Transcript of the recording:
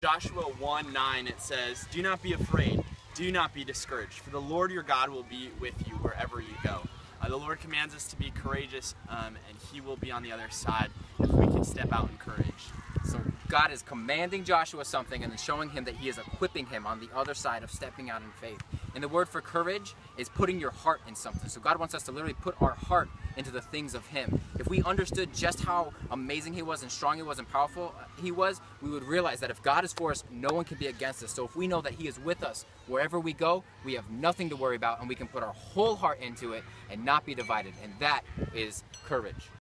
Joshua 1:9 it says, "Do not be afraid, do not be discouraged, for the Lord your God will be with you wherever you go." The Lord commands us to be courageous, and He will be on the other side if we can step out in courage. So God is commanding Joshua something and then showing him that he is equipping him on the other side of stepping out in faith. And the word for courage is putting your heart in something. So God wants us to literally put our heart into the things of Him. If we understood just how amazing He was and strong He was and powerful He was, we would realize that if God is for us, no one can be against us. So if we know that He is with us wherever we go, we have nothing to worry about and we can put our whole heart into it and not be divided. And that is courage.